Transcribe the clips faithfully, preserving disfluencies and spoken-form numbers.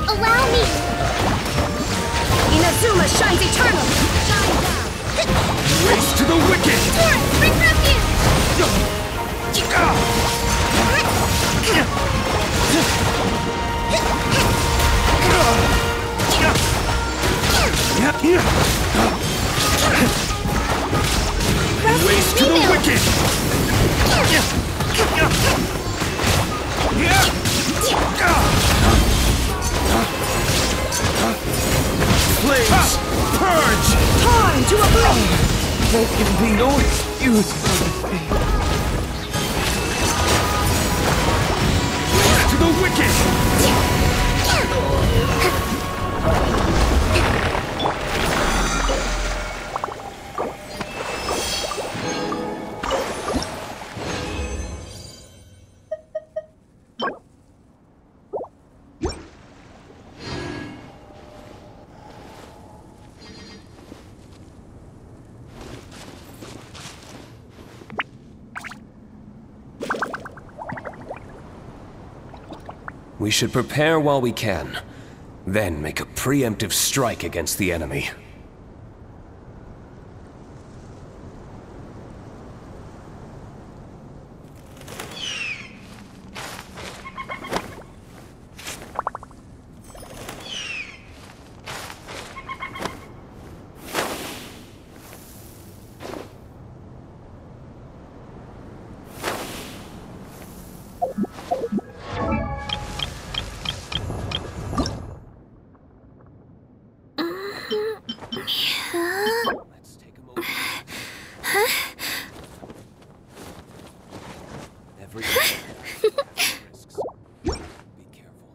Allow me! Inazuma shines eternal! Shine down! Race to the wicked! Torrent, bring refuge! Race to the wicked! Flames! Purge! Torn to oblivion! There can be no excuse for the fate. Race to the wicked! We should prepare while we can, then make a preemptive strike against the enemy. Let's take a moment. Every risks. Be careful.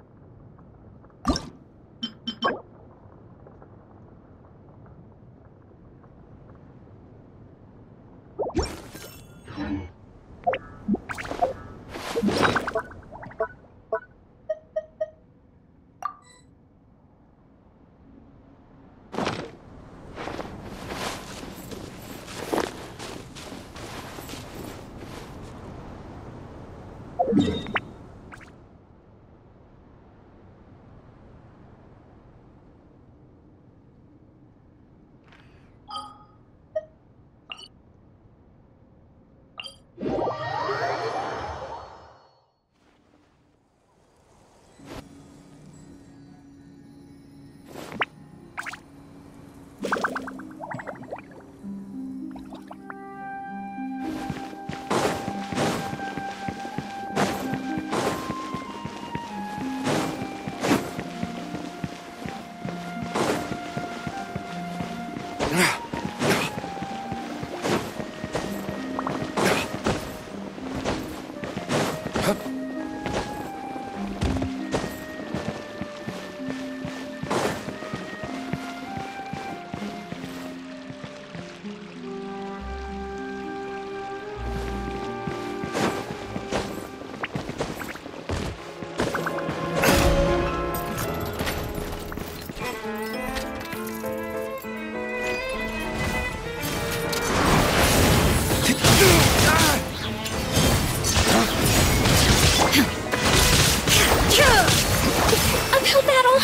Uphill battle!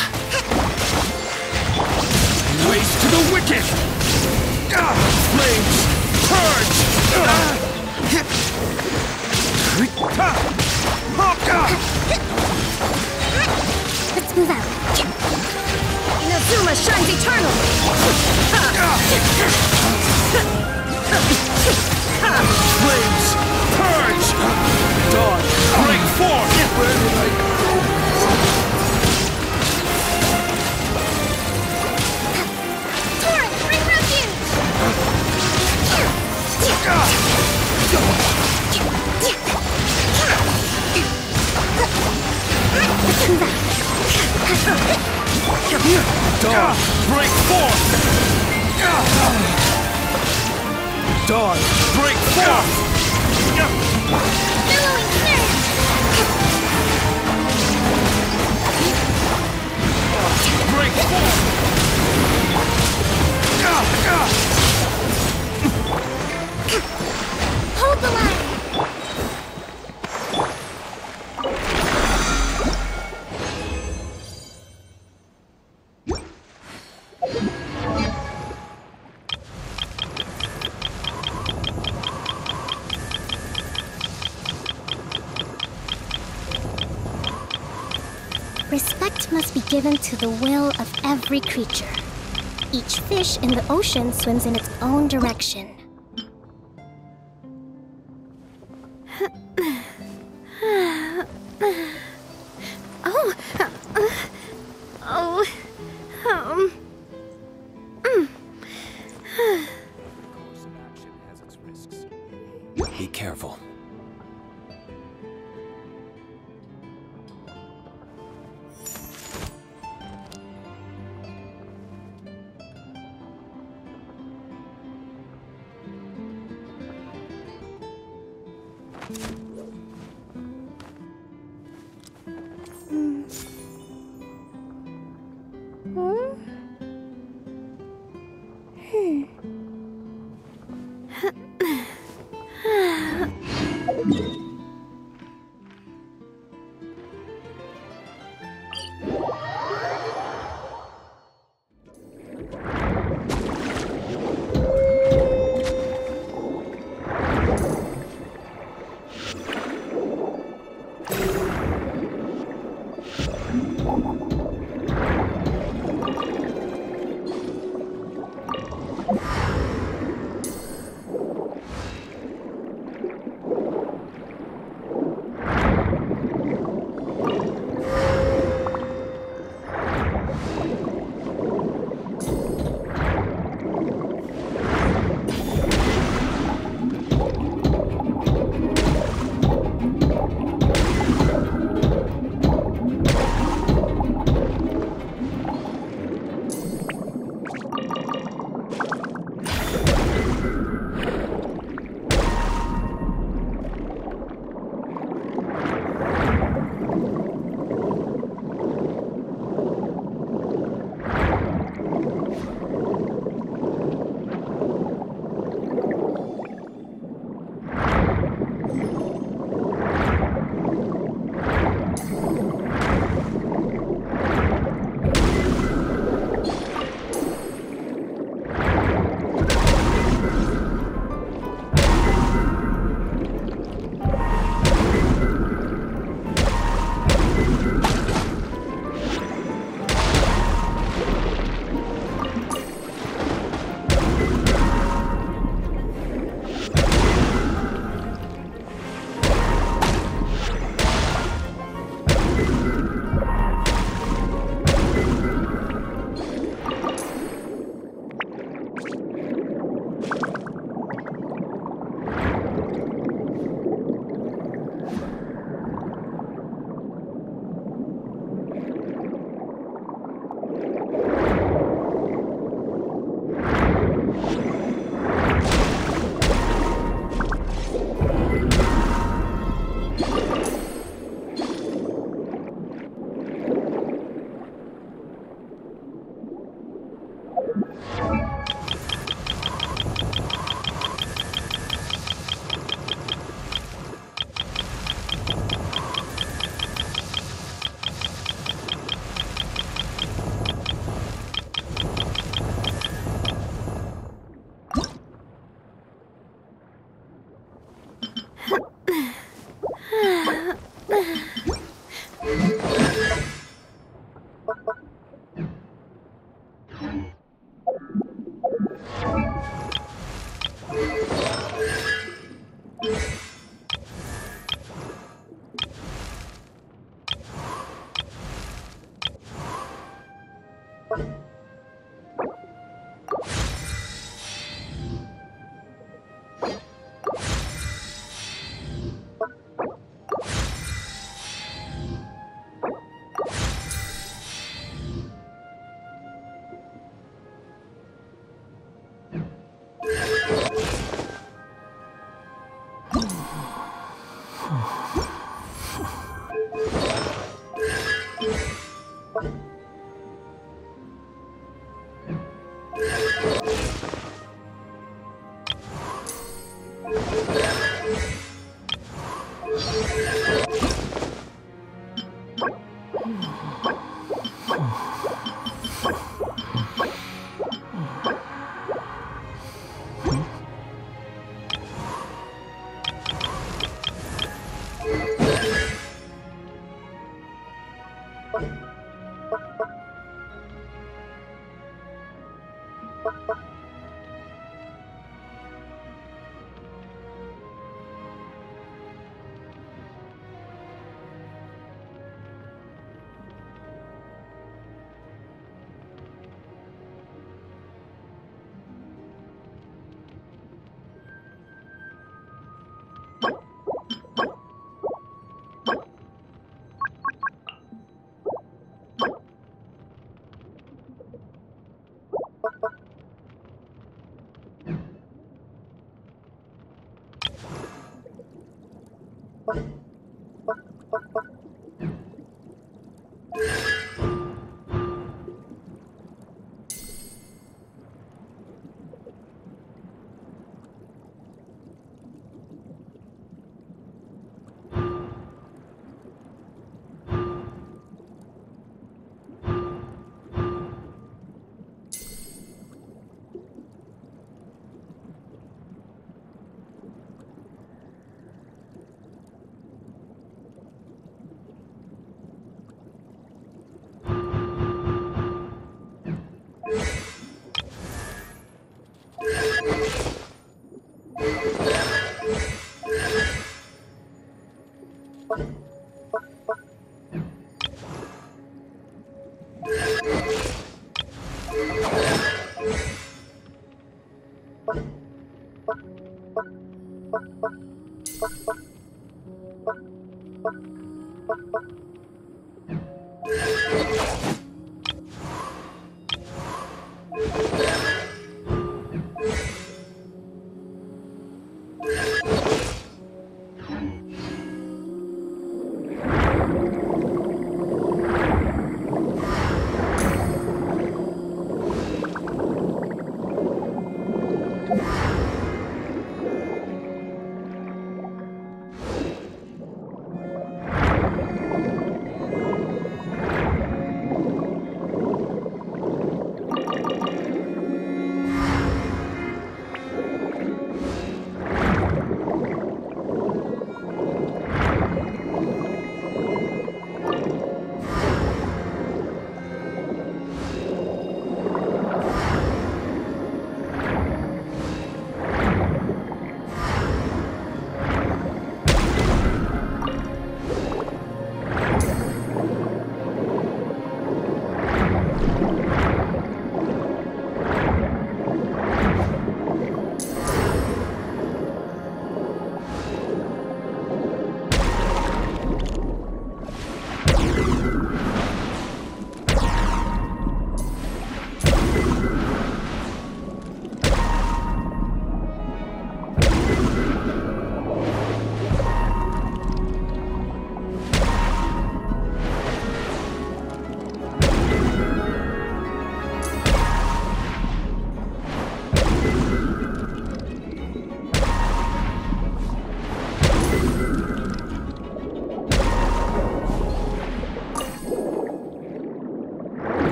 Race to the wicked! Ah, flames! Purge! Ah. Let's move out. Inazuma shines eternal! Flames! Purge! Dawn! Break forth! Where did I go? Torrent, bring refuge! Let's move out. Dawn! Break forth! Dawn! Break forth! Billowing snare! Break forth! Hold the line! Respect must be given to the will of every creature. Each fish in the ocean swims in its own direction. Oh, oh, um, mm. Course of action has its risks. Be careful.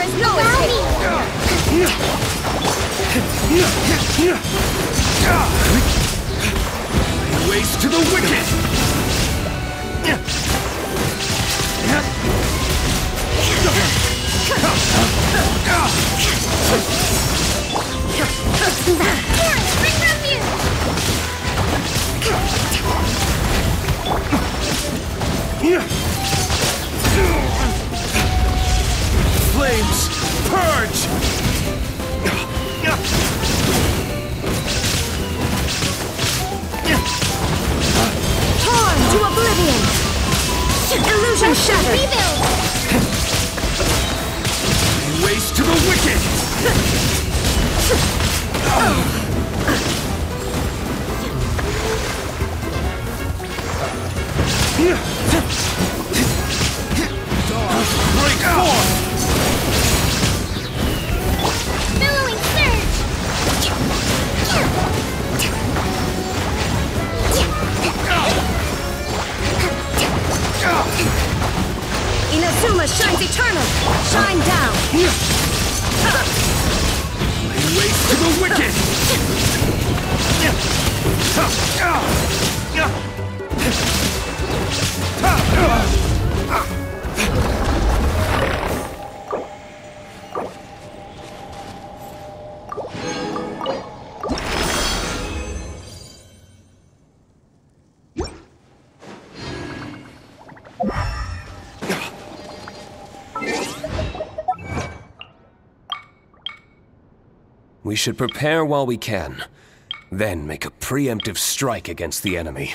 is always me. Ways to the wicked! Bring refuge! Flames, purge! Torn to oblivion! Illusion shattered! Rebuild! Ways to the wicked! Break forth! Billowing surge! Inazuma shines eternal! Shine down! Ways to the wicked! We should prepare while we can, then make a preemptive strike against the enemy.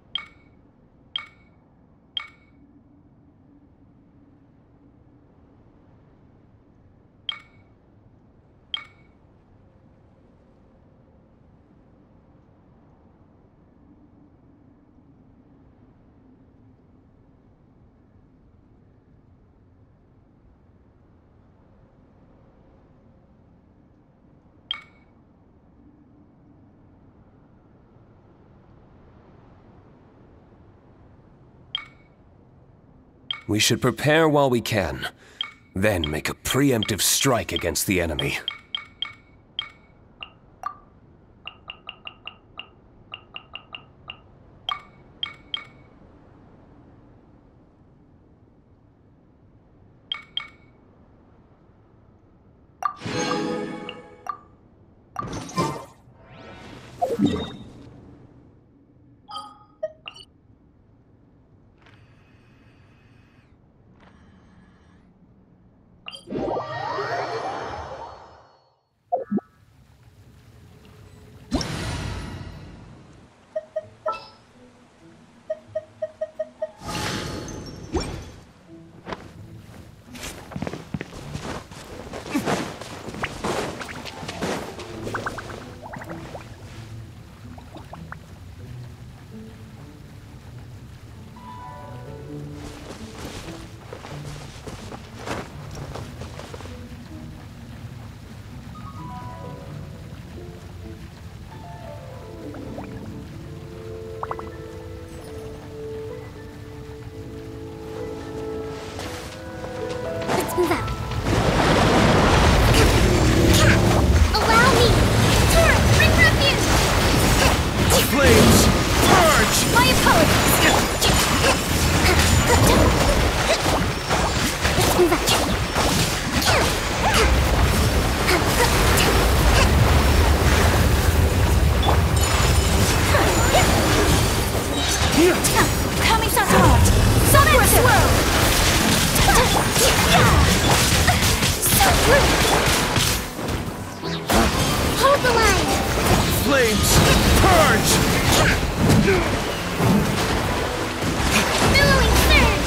We should prepare while we can, then make a preemptive strike against the enemy. Let's move out. Allow me! Torn, bring refuge! Flames, purge! My apologies! Let's move out. Kami-san's heart! Sonic swirl! So rude! Hold the line! Flames, purge! Billowing surge!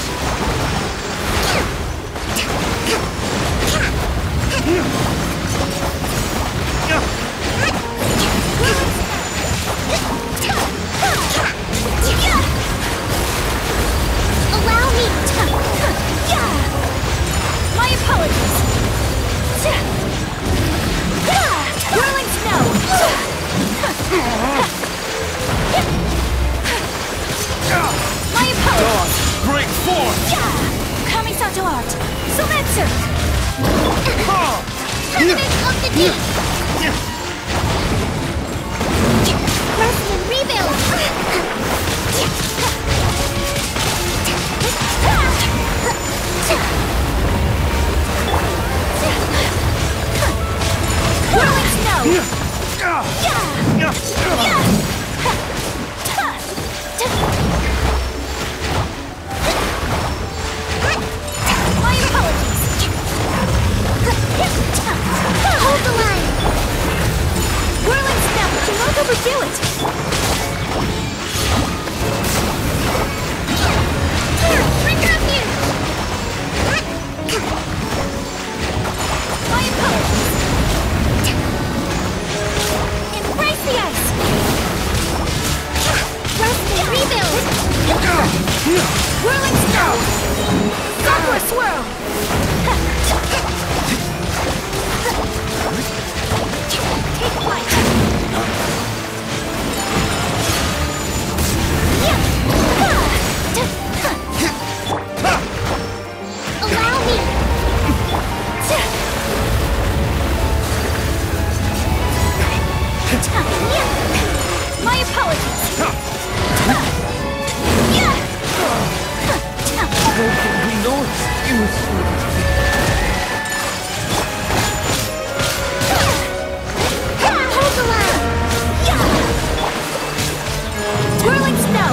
Allow me! My apologies! Whirling snow! My apologies! Break forth! Kami-san's heart! Soumetsu! Tournament of the Deep! Mercy and rebuild! Whirling snow! My apologies! Hold the line! Whirling snow! Do not overdo it! Bring refuge! My apologies! Embrace the ice! Rest and rebuild! Whirling snow! Sakura swirl! Take flight! Allow me! My apologies! We know it's Hold the line! Whirling snow!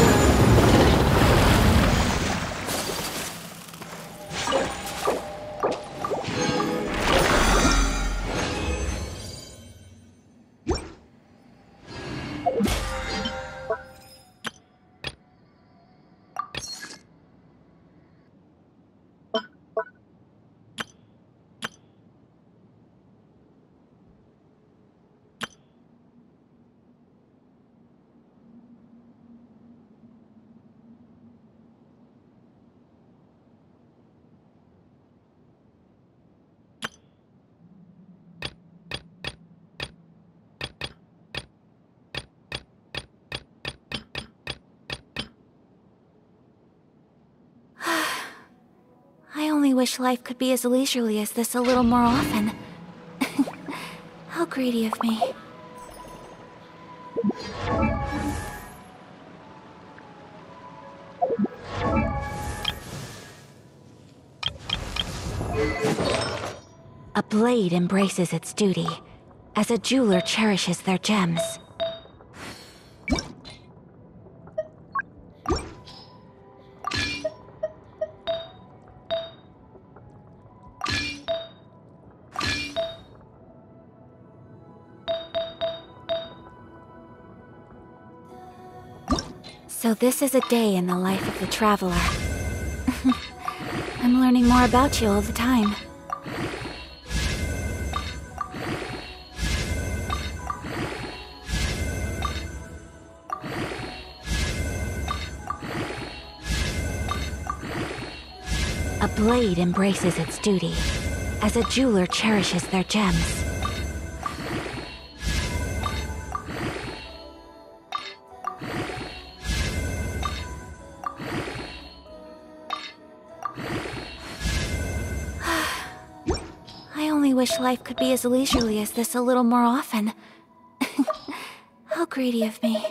I only wish life could be as leisurely as this a little more often. How greedy of me. A blade embraces its duty, as a jeweler cherishes their gems. So this is a day in the life of the traveler. I'm learning more about you all the time. A blade embraces its duty, as a jeweler cherishes their gems. I only wish life could be as leisurely as this a little more often. How greedy of me.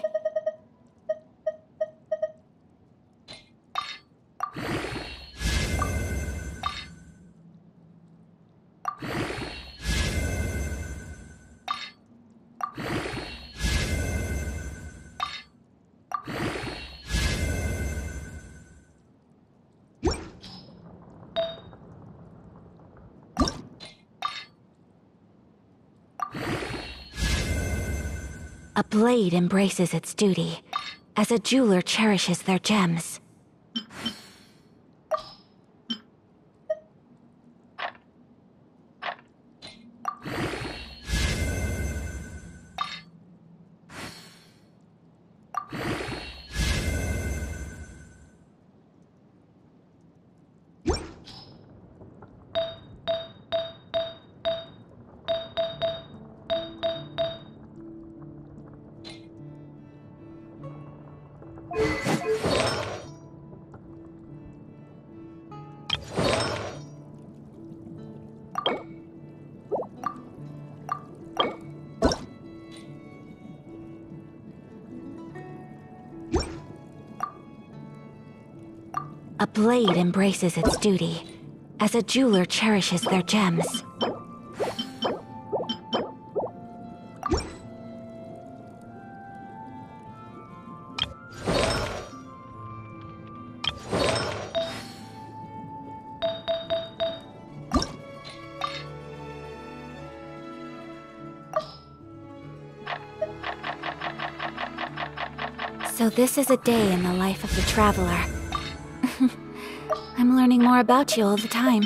A blade embraces its duty, as a jeweler cherishes their gems. blade embraces its duty, as a jeweler cherishes their gems. So this is a day in the life of the traveler. I'm learning more about you all the time.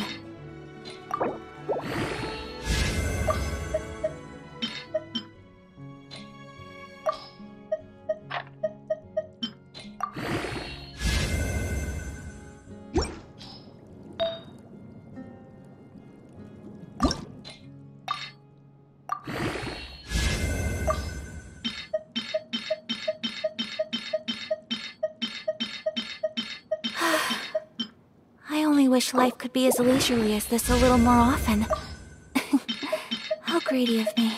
I wish life could be as leisurely as this a little more often. How greedy of me.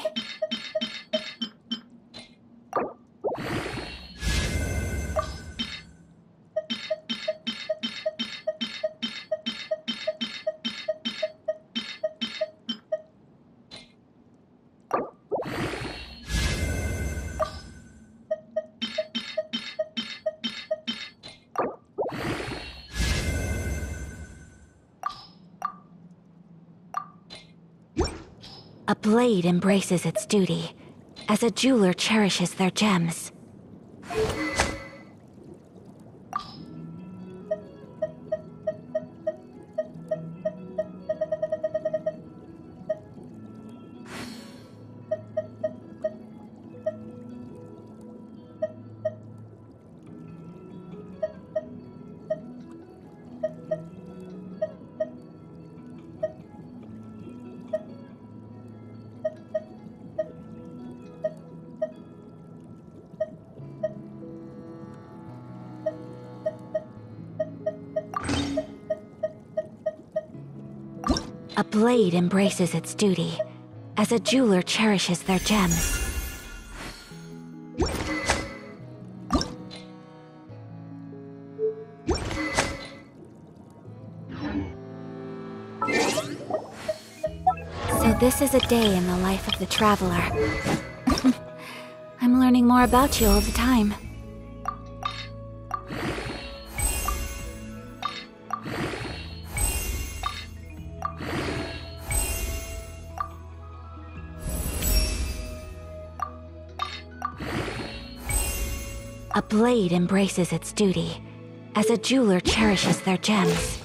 A blade embraces its duty, as a jeweler cherishes their gems. A blade embraces its duty, as a jeweler cherishes their gems. So this is a day in the life of the traveler. I'm learning more about you all the time. A blade embraces its duty, as a jeweler cherishes their gems.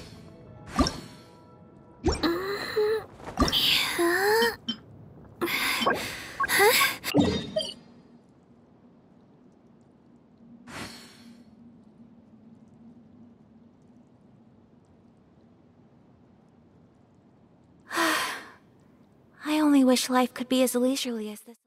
I only wish life could be as leisurely as this.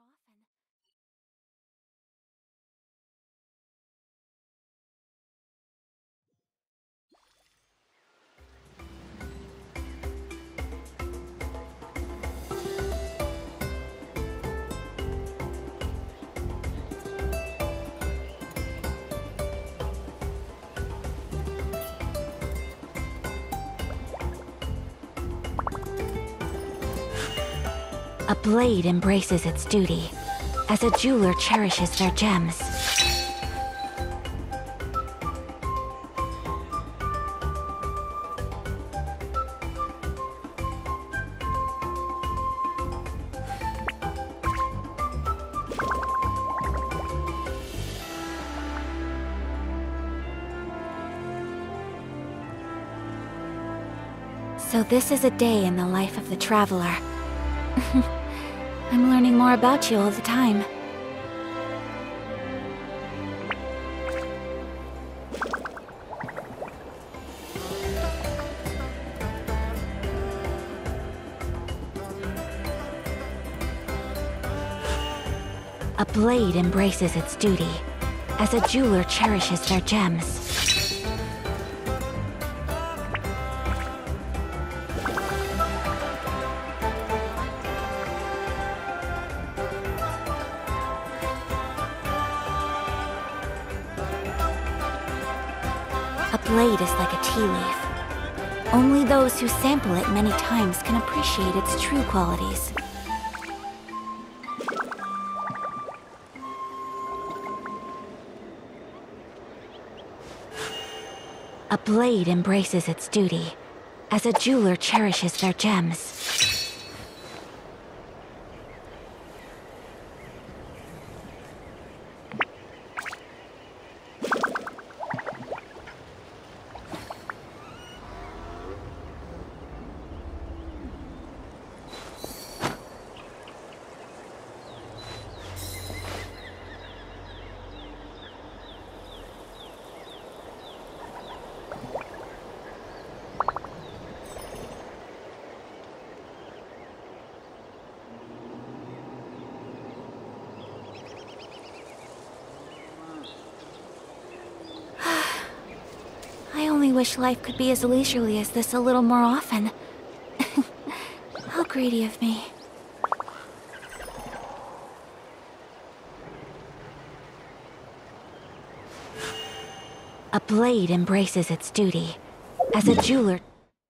A blade embraces its duty, as a jeweler cherishes their gems. So this is a day in the life of the traveler. I'm learning more about you all the time. A blade embraces its duty, as a jeweler cherishes their gems. A blade is like a tea leaf. Only those who sample it many times can appreciate its true qualities. A blade embraces its duty, as a jeweler cherishes their gems. I only wish life could be as leisurely as this a little more often. How greedy of me. A blade embraces its duty, as a jeweler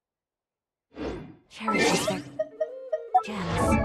cherishes their gems.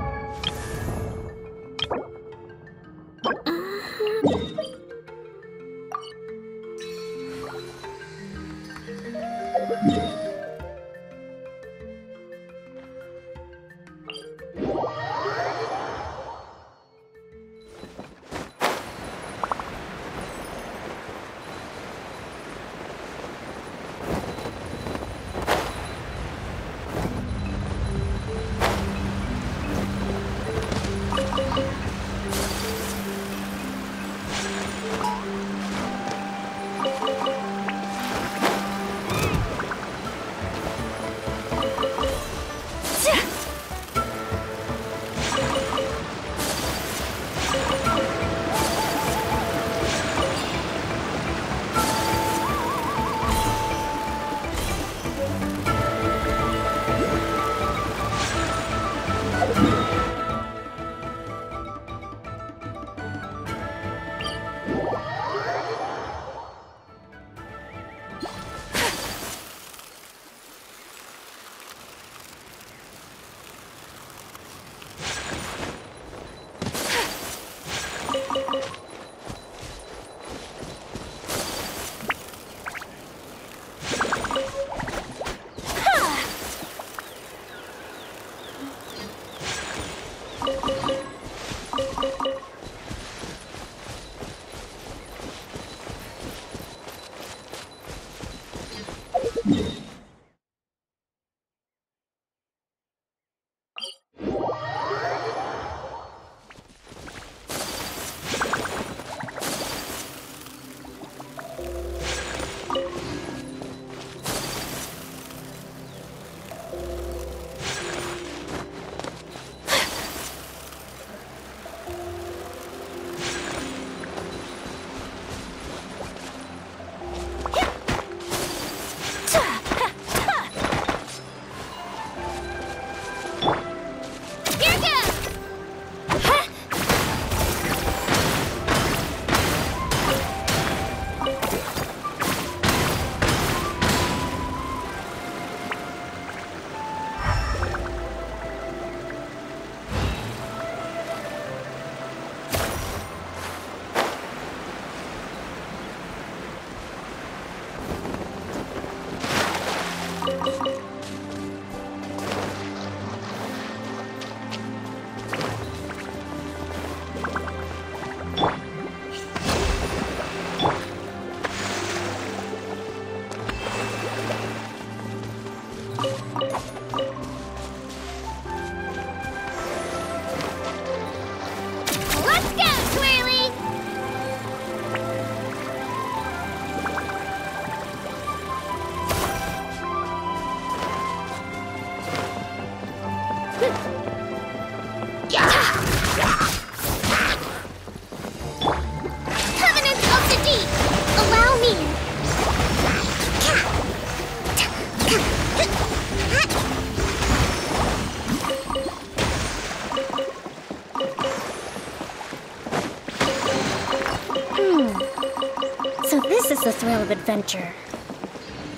So this is the thrill of adventure.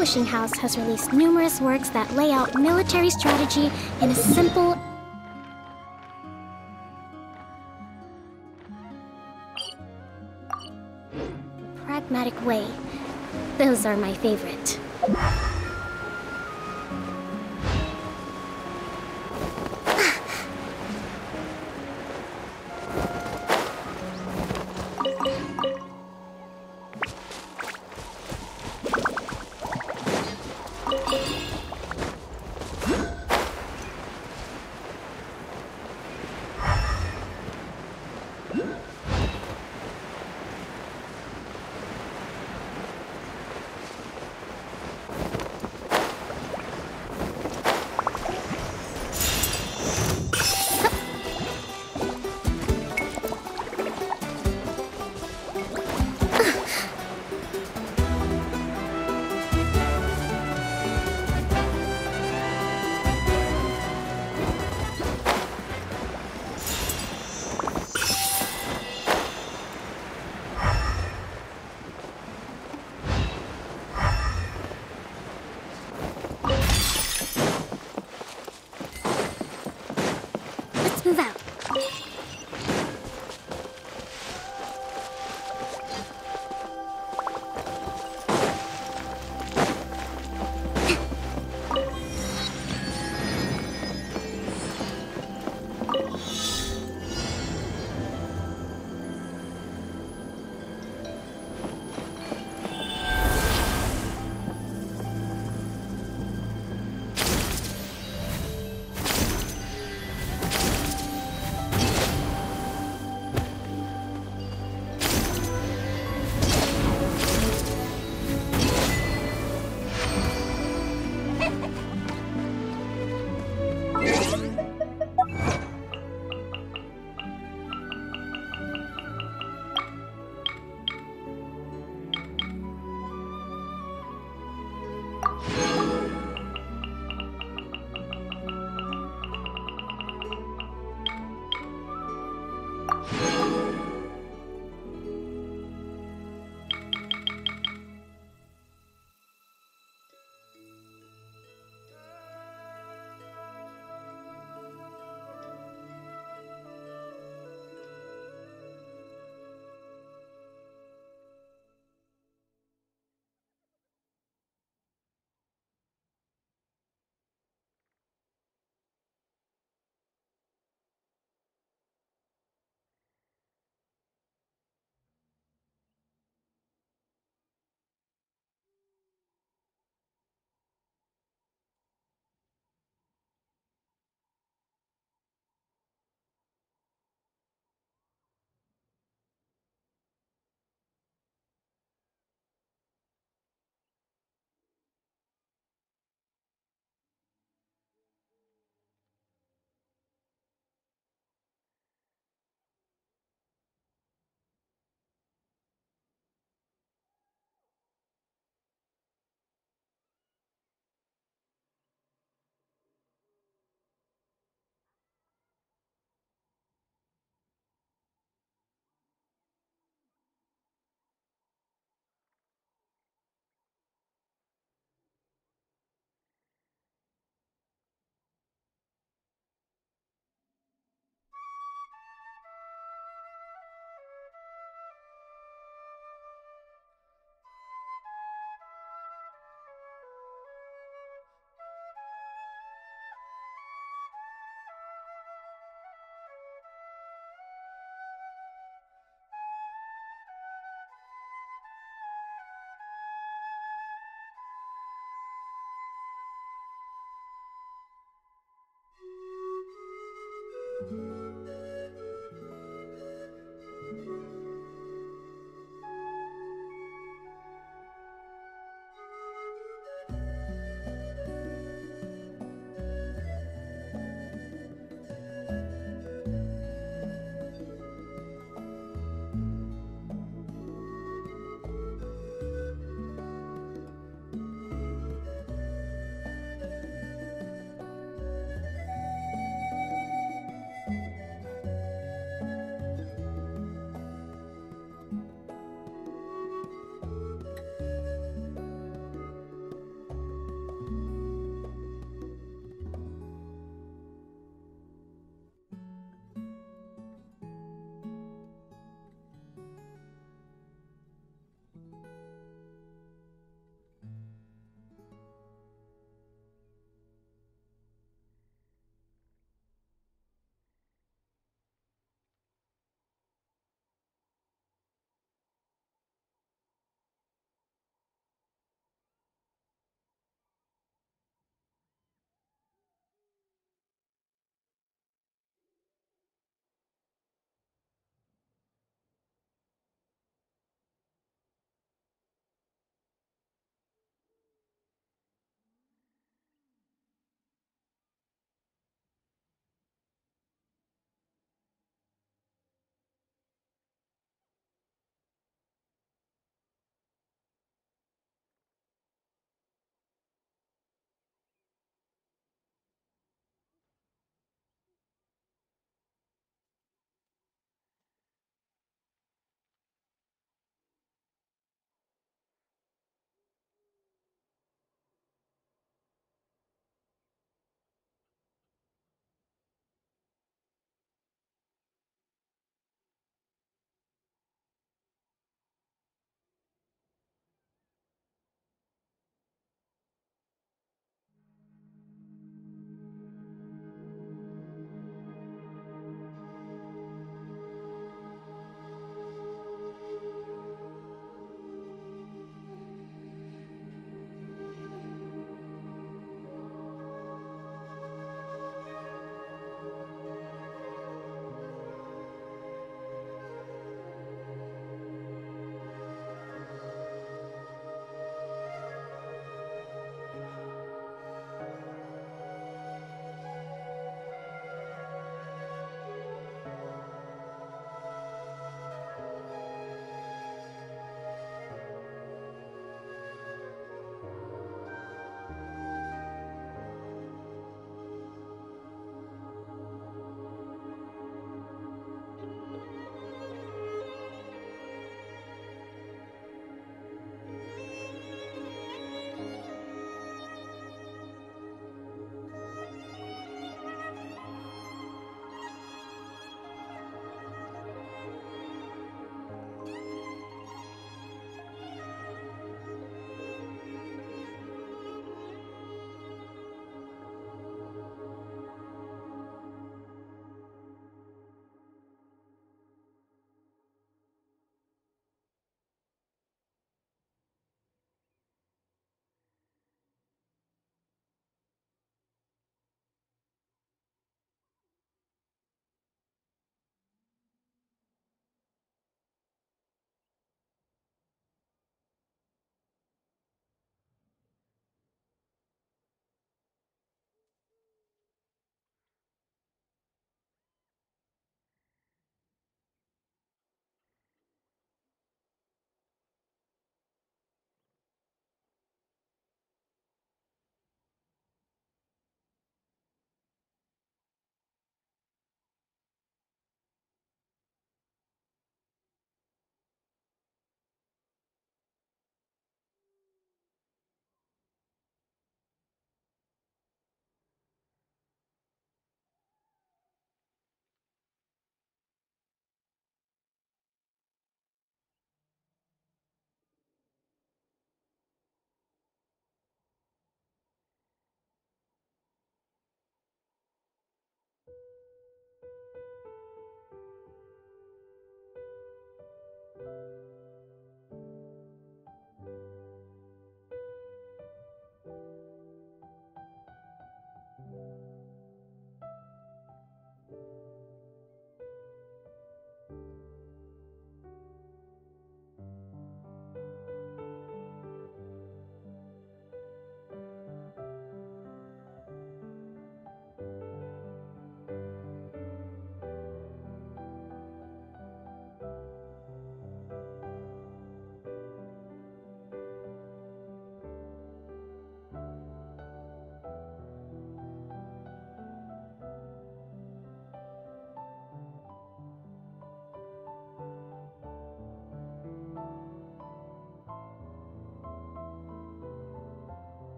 publishing house has released numerous works that lay out military strategy in a simple, pragmatic way. Those are my favorite. Move out.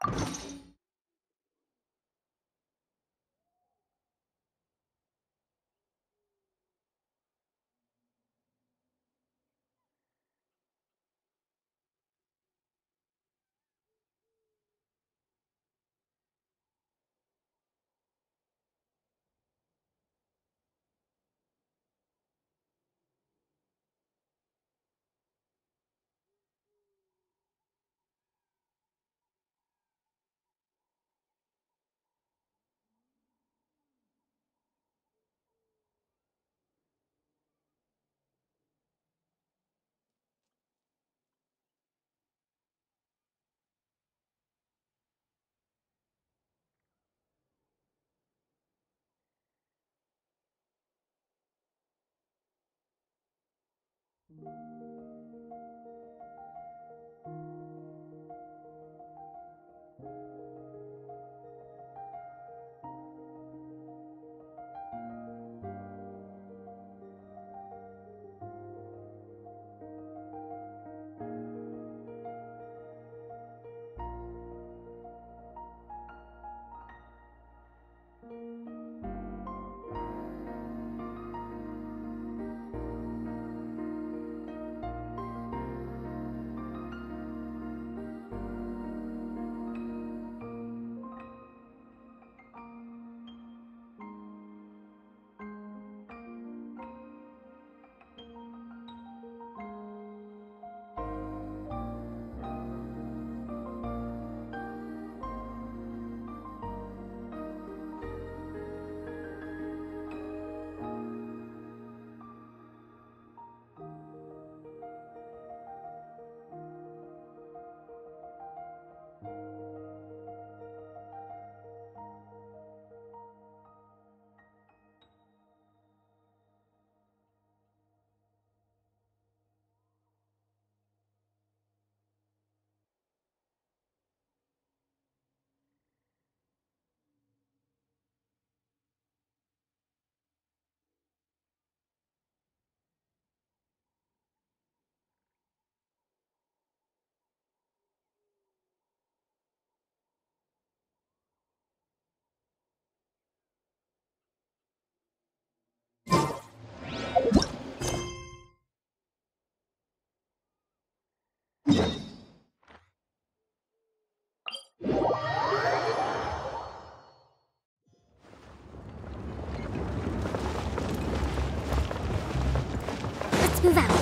Let's move out.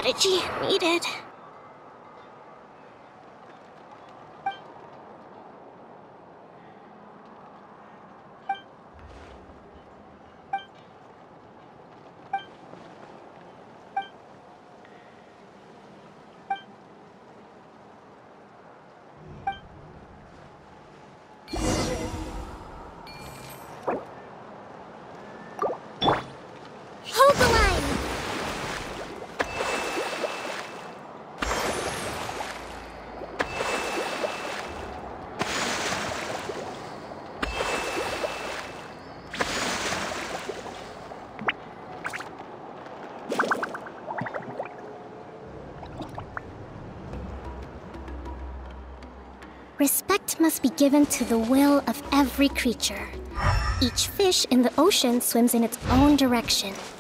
energy needed. Hold the line! Respect must be given to the will of every creature. Each fish in the ocean swims in its own direction.